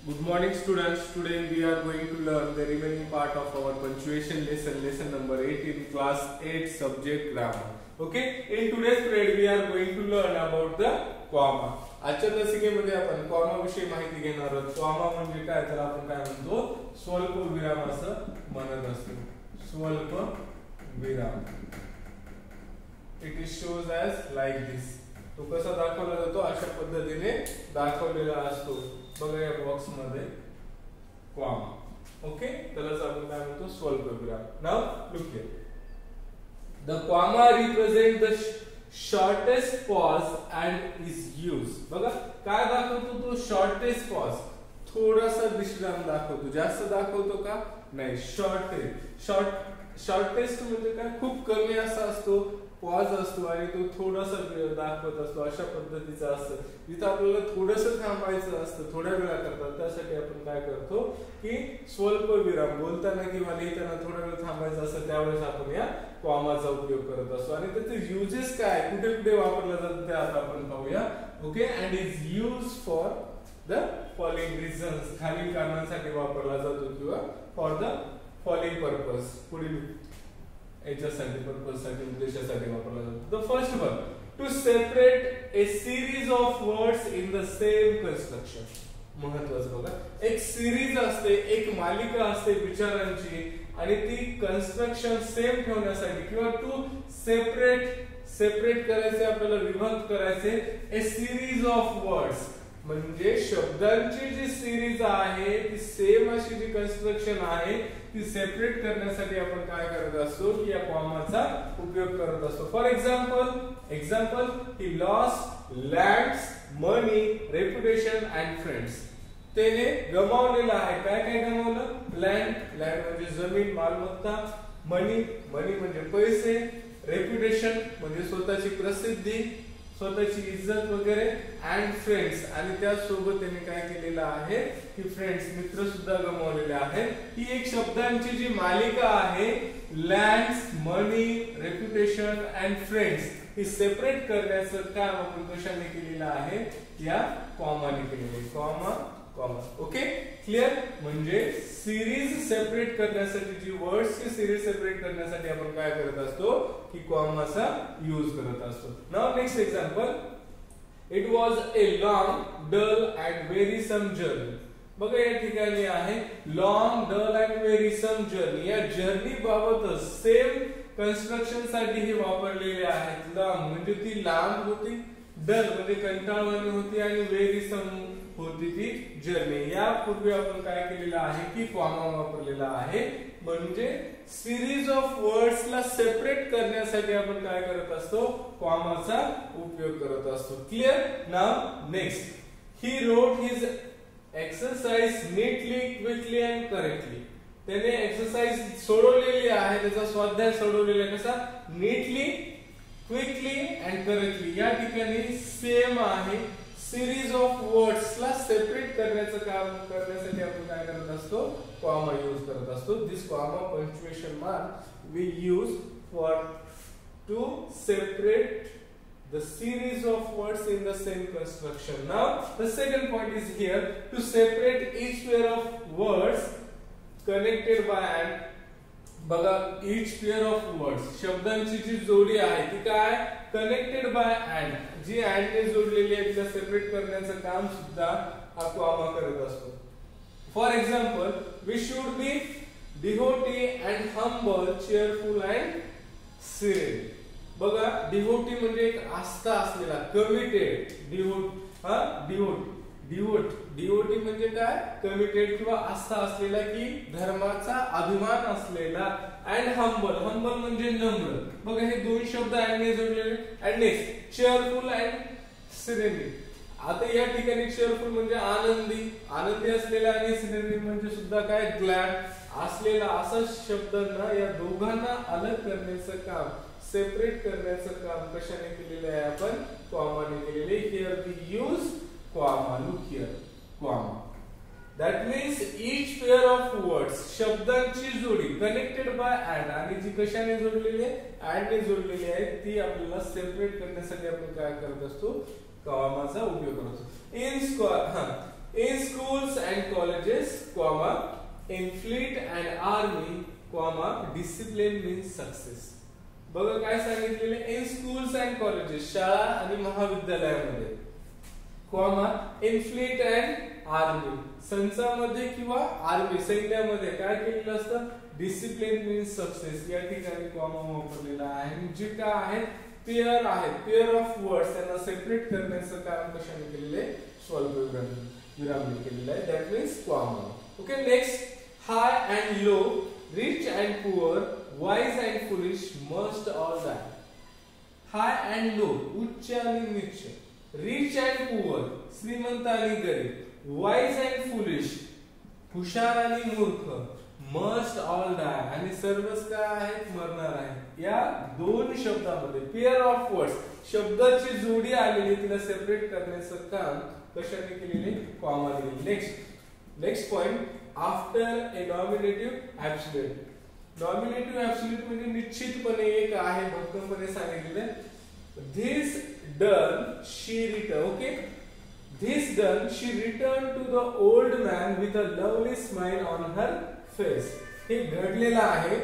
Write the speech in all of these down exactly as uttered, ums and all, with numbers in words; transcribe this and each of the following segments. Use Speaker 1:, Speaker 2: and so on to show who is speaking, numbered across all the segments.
Speaker 1: Good morning students. Today we are going to learn the remaining part of our punctuation lesson, lesson number eight in class eight subject grammar. Okay, in today's period we are going to learn about the comma. आजच्या दशकेमध्ये आपण comma विषयी माहिती घेणार आहोत. Comma म्हणजे काय तर आपण काय म्हणतो स्वल्प विराम असं म्हणत असतो. स्वल्प विराम. It is shows as like this. तो कसा दाखवला जातो अशा पद्धतीने दाखवलेला असतो. बघा या बॉक्स मध्ये कॉमा. ओके, त्यालाच आपण काय म्हणतो स्वल्प विराम. Now look here. The comma represent the shortest pause and is used. बघा काय दाखवतो तो shortest pause. थोडासा विश्राम दाखवतो. जास्त दाखवतो का? नाही, shortest. short shortest म्हणजे काय? खूप कमी असा असतो. पॉज असतो आणि तो थोडासा वेळ दाखवत असतो. अशा पद्धतीचा असतं. जिथे आपल्याला थोडंसं थांबायचं असतं थोड्या वेळाकरता, त्यासाठी आपण काय करतो की स्वल्प विराम बोलताना किंवा लिहिताना थोडा वेळ थांबायचं असतं, त्यावेळेस आपण या कॉमाचा उपयोग करत असतो. आणि त्याचे युजेस काय, कुठे कुठे वापरला जातो ते आता आपण पाहूया. Okay, and is use for the following reasons. खालील कारणांसाठी वापरला जातो किंवा फॉर द फॉलोइंग पर्पज. पुढील याच्यासाठी पर्पजसाठी उद्देशासाठी वापरला जातो. The first one, to separate a series of words in the same construction. महत्वाचं बघा, एक सिरीज असते, एक मालिका असते विचारांची आणि ती कन्स्ट्रक्शन सेम ठेवण्यासाठी किंवा टू सेपरेट सेपरेट करायचे, आपल्याला विभक्त करायचे. ए सिरीज ऑफ वर्ड्स म्हणजे शब्दांची जी सिरीज आहे ती सेम अशी जी कन्स्ट्रक्शन आहे ती सेपरेट करण्यासाठी आपण काय करत असतो की या कॉमाचा उपयोग करत असतो. For example example he lost lands, money, reputation and friends. त्याने गमावलेला आहे. काय काय गमावलं? लँड, लँड म्हणजे जमीन, मालमत्ता. मनी, मनी म्हणजे पैसे. रेप्युटेशन म्हणजे स्वतःची प्रसिद्धी, स्वतःची इज्जत वगैरे. अँड फ्रेंड्स, आणि त्यासोबत त्याने काय केलेलं आहे की फ्रेंड्स मित्र सुद्धा गमावलेले आहेत. ही एक शब्दांची जी मालिका आहे, lands, money, reputation and friends, ही सेपरेट करण्याचं काम आपण कशाने केलेलं आहे? या कॉमाने केलेले. Comma comma. Okay, clear. म्हणजे सिरीज सेपरेट करण्यासाठी, जी वर्ड्स ची सिरीज सेपरेट करण्यासाठी आपण काय करत असतो की कॉमाचा यूज करत असतो. Now next example, it was a long, dull and wearisome journey. बघा या ठिकाणी आहे long, dull and wearisome journey. या जर्नी बाबतच सेम कन्स्ट्रक्शन साठी हे वापरलेले आहेत. लॉंग म्हणजे ती लांब होती, डल म्हणजे कंटाळवाणी होती आणि वेरीसम होती ती जर्नी. यापूर्वी आपण काय केलेलं आहे की कॉमा वापरलेला आहे. म्हणजे सिरीज ऑफ वर्ड्स ला सेपरेट करण्यासाठी आपण काय करत असतो? कॉमाचा उपयोग करत असतो. Clear. Now next, he wrote his exercise neatly, quickly and correctly. त्याने एक्सरसाइज सोडवलेली आहे, त्याचा स्वाध्याय सोडवलेला आहे. कसा? Neatly, quickly and correctly. या ठिकाणी सेम आहे. सिरीज ऑफ वर्ड्स ला सेपरेट करण्याचं काम करण्यासाठी आपण काय करत असतो? कॉमा यूज करत असतो. This comma punctuation mark we use for to separate the series of words in the same construction. Now the second point is here, to separate each pair of words connected by and. बघा, each pair of words, शब्दांची जी जोडी आहे ती काय? Connected by and. जी and ने जोडलेली आहे तिला सेपरेट करण्याचं काम सुद्धा हा कॉमा करत असतो. For example, we should be devout and humble, cheerful and serene. बघा, डिव्होटी म्हणजे एक आस्था असलेला, कमिटेड. डिव्होट हा डिव्होट डिवोट डिवोटी म्हणजे काय? कमिटेड किंवा आस्था असलेला की धर्माचा अभिमान असलेला. अँड हंबल, हंबल म्हणजे नम्र. बघा हे दोन शब्द अँड ने जोडलेले. And next, cheerful and serene. आता या ठिकाणी चेअरफुल म्हणजे आनंदी, आनंदी असलेला, आणि सिरेनी म्हणजे सुद्धा काय? ग्लॅड असलेला. असा शब्दांना, या दोघांना अलग करण्याचं काम, सेपरेट करण्याचं काम कशाने केलेलं आहे? आपण कॉमाने केलेले. Here we use comma. Look here, comma. That means each pair of words, शब्दांची जोडी connected by and, आणि जी कशाने जोडलेली आहे? and ने जोडलेली आहे, ती आपल्याला सेपरेट करण्यासाठी आपण काय करत असतो? कॉमाचा उपयोग करतो. इन स्क्वेअर, हा in schools and colleges, comma, in fleet and army, comma, discipline means success. बघा काय सांगितलेले, इन स्कूल्स अँड कॉलेजेस, शाळा आणि महाविद्यालयामध्ये, comma, in fleet and army, संचामध्ये किंवा आर्मी सैन्यामध्ये काय केलेलं असतं, डिसिप्लिन मीन्स सक्सेस, या ठिकाणी कॉमा वापरलेला आहे. जे काय आहेत पेअर आहेत, पेअर ऑफ वर्ड्स, त्यांना सेपरेट करण्याचं काम कशाने केलेले, स्वल्पविराम विरामने केलेलं आहे, that means comma. Okay, next, high and low, rich and poor, wise and foolish must all die. High and low, उच्च आणि नीच, रिच अँड पुअर, श्रीमंत आणि गरीब, वाइज अँड फुलिश, हुशार आणि मूर्ख, मस्ट ऑल डाय, आणि सर्वच काय आहेत, मरणार आहे. या दोन शब्दामध्ये पेअर ऑफ वर्ड्स, शब्दाची जोडी आलेली, तिला सेपरेट करण्याचं काम कशाने केलेले, कॉमा दिलेले. Next next point, after a nominative absolute. Nominative absolute म्हणजे निश्चितपणे एक आहे, भक्कमपणे सांगितलेलं. This done she return. Okay, this done she return to the old man with a lovely smile on her face. हे घडलेलं आहे.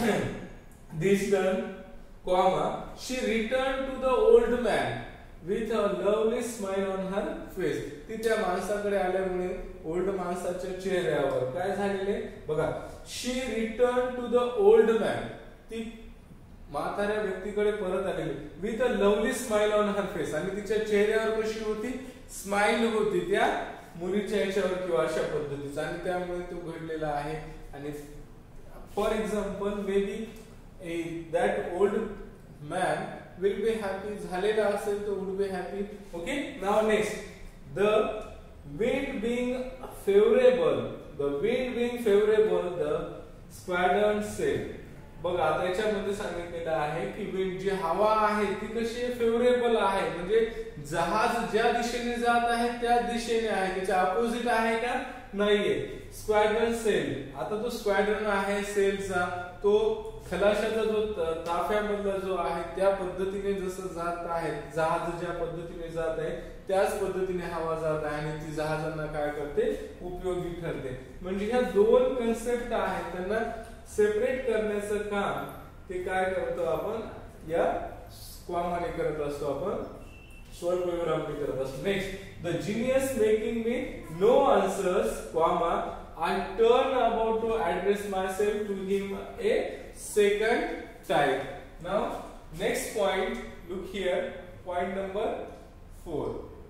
Speaker 1: This done, comma, she return to the old man with a lovely smile on her face. ती त्या माणसाकडे आल्यामुळे old माणसाच्या चेहऱ्यावर काय झालेले बघा, she return to the old man, ती म्हाताऱ्या व्यक्तीकडे परत आलेली, with a lovely smile on her face, आणि तिच्या चेहऱ्यावर कशी होती, स्माइल होती त्या मुलीच्या याच्यावर किंवा अशा पद्धतीचा, आणि त्यामुळे तो घडलेला आहे. आणि for example, may be that old man will be happy, झालेला असेल तो would be happy. Okay, now next, the wind being favorable, the wind being favorable, the squadron sailed. बघा आता याच्यामध्ये सांगितलेलं आहे की विंड, जी हवा आहे ती कशी फेवरेबल आहे, म्हणजे जहाज ज्या दिशेने जात आहे त्या दिशेने आहे, त्याच्या अपोजिट आहे का, नाहीये. स्क्वॅड्रन सेल, आता तो स्क्वॅड्रन आहे सेलचा, तो खलाशाचा जो ताफ्यामधला जो आहे त्या पद्धतीने जसं जात आहे, जहाज ज्या पद्धतीने जात आहे त्याच पद्धतीने हवा जात आहे, आणि ती जहाजांना काय करते, उपयोगी ठरते. म्हणजे ह्या दोन कन्सेप्ट आहेत, त्यांना सेपरेट करण्याचं काम ते काय करतो आपण, या कॉमाने करत असतो, आपण स्वल्पविरामने करत असतो. Next, the genius making me no answers, comma, I turn about to address myself to him a second time. Now, next point, look here, point number four.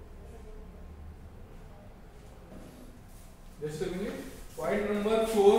Speaker 1: Just a minute. Point number four.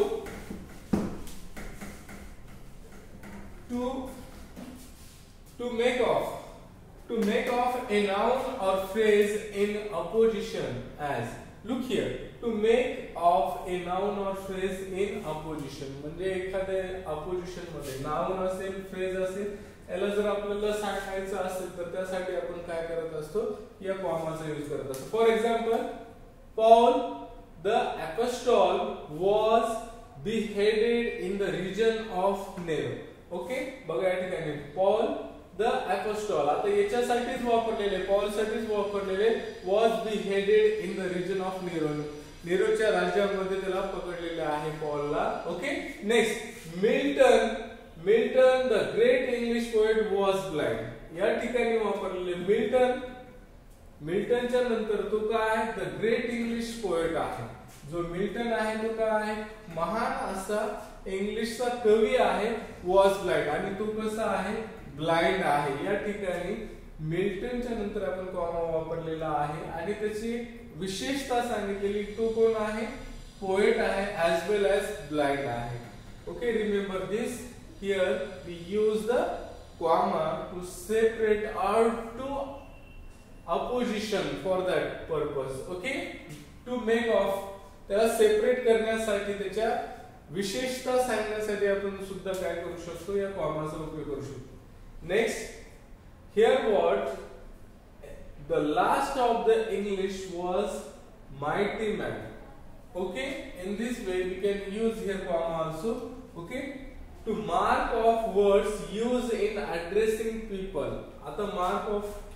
Speaker 1: To to make off, to make off a noun or phrase in opposition as. Look here. To make of a noun or phrase in opposition, म्हणजे एखाद्या opposition मध्ये noun असेल, phrase असेल, याला जर आपल्याला सांगायचं असेल तर त्यासाठी आपण काय करत असतो, या कॉमाचा यूज करत असतो. For example, Paul the apostle was beheaded in the region of Nero. ओके, बघा या ठिकाणी पॉल द एपोस्टॉल, आता याच्यासाठीच वापरलेले, पॉल साठीच वापरलेले, was beheaded in the region of Nero. नेरोच्या राज्यामध्ये त्याला पकडलेले आहे पॉलला. Okay, next, Milton, Milton the great English poet was blind. या ठिकाणी वापरलेले मिल्टन, मिल्टनच्या नंतर तो काय, द ग्रेट इंग्लिश पोएट आहे. जो मिल्टन आहे तो काय आहे, महान असा इंग्लिशचा कवी आहे, वॉज ब्लाइंड, आणि तो कसा आहे, ब्लाइंड आहे. या ठिकाणी मिल्टनच्या नंतर आपण कॉमा वापरलेला आहे, आणि त्याची विशेषता सांगितलेली, तो कोण आहे, पोएट आहे, as well as blind आहे. Okay, remember this. Here we use the comma to separate or to opposition for that purpose. Okay, to make off, त्याला सेपरेट करण्यासाठी, त्याच्या विशेषता सांगण्यासाठी आपण सुद्धा काय करू शकतो, या कॉमाचा उपयोग करू शकतो. Next, here what the last of the English was mighty man. Okay, in this way we can use here comma also. Okay, to mark of words used in addressing people. आता mark of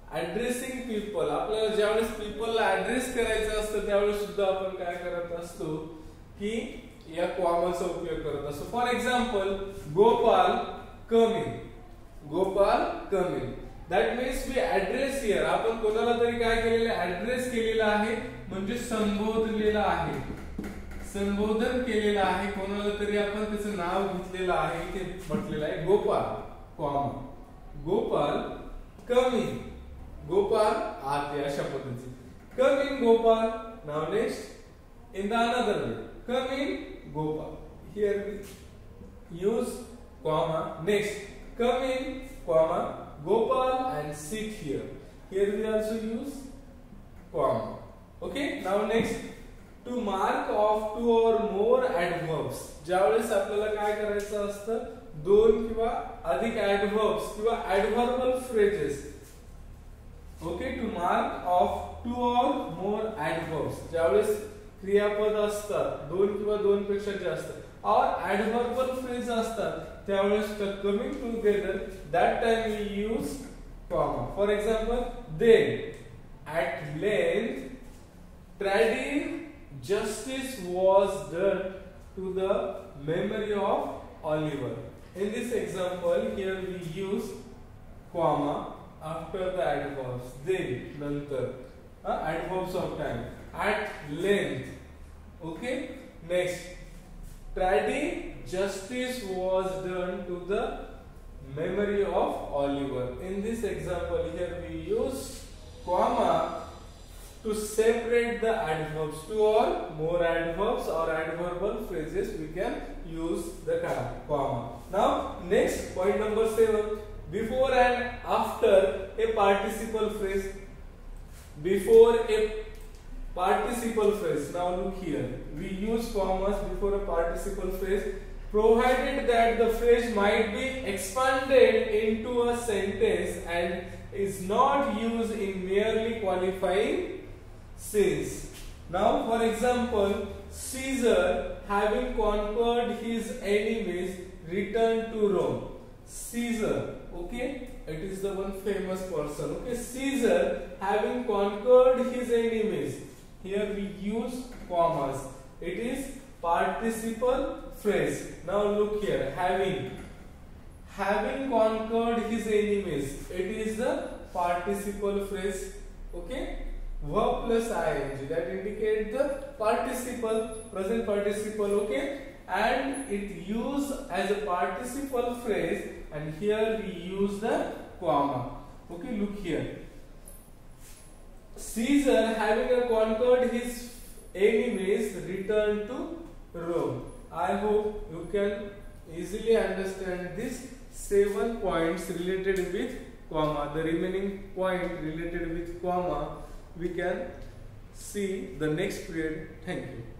Speaker 1: ऍड्रेसिंग पीपल, आपल्याला ज्यावेळेस पीपलला address करायचं असतं त्यावेळेस सुद्धा आपण काय करत असतो की या कॉमाचा उपयोग करत असतो. For example Gopal come in, Gopal come in. That means we address here, आपण कोणाला तरी काय केलेलं आहे, ऍड्रेस केलेला आहे म्हणजे संबोधलेला आहे, संबोधन केलेलं आहे, कोणाला तरी आपण त्याचं नाव घेतलेलं आहे, ते म्हटलेलं आहे Gopal comma Gopal come in, Gopal आते, अशा पद्धतीने कम इन गोपाल. नाव next in the another way, come in Gopal, here we use comma. Next come in comma Gopal and sit here, here we also use comma. Okay, now next to mark off two or more adverbs, ज्यावेळेस आपल्याला काय करायचं असतं, दोन किंवा अधिक adverbs किंवा adverbial phrases. Okay, to mark off two or more adverbs, ज्यावेळेस क्रियापद असतात दोन किंवा दोन पेक्षा जास्त और adverbial phrase असतात त्यावेळेस coming together, that time we use comma. For example, then at length trading justice was done to the memory of Oliver. In this example here we use comma after the adverbs, then nantar uh, adverbs of time, at length. Okay, next trading justice was done to the memory of Oliver. In this example here we use comma to separate the adverbs, two or more adverbs or adverbial phrases we can use the comma. Now next point number seven, before and after a participle phrase, before a participle phrase. Now look here, we use commas before a participle phrase provided that the phrase might be expanded into a sentence and is not used in merely qualifying sense. Now for example, Caesar having conquered his enemies returned to Rome. Caesar, okay, it is the one famous person. Okay, Caesar having conquered his enemies, here we use commas, it is participle phrase. Now look here, having having conquered his enemies, it is the participle phrase. Okay, verb plus ing, that indicate the participle, present participle. Okay, and it used as a participle phrase, and here we use the comma. Okay, look here, Caesar having conquered his enemies returned to Rome. I hope you can easily understand these seven points related with comma. The remaining point related with comma we can see the next period. Thank you.